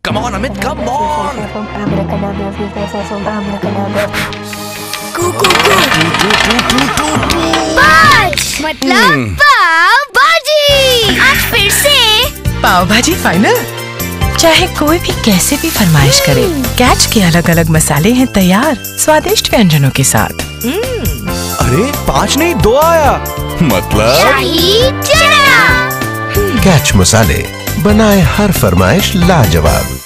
Come on, Amit, come on. मतलब पाव भाजी। आज फिर से पाव भाजी फाइनल। चाहे कोई भी कैसे भी फरमाइश करे, कैच के अलग अलग मसाले हैं तैयार स्वादिष्ट व्यंजनों के साथ। अरे 5 नहीं 2 आया, मतलब शाही चना। कैच मसाले बनाए हर फरमाइश लाजवाब।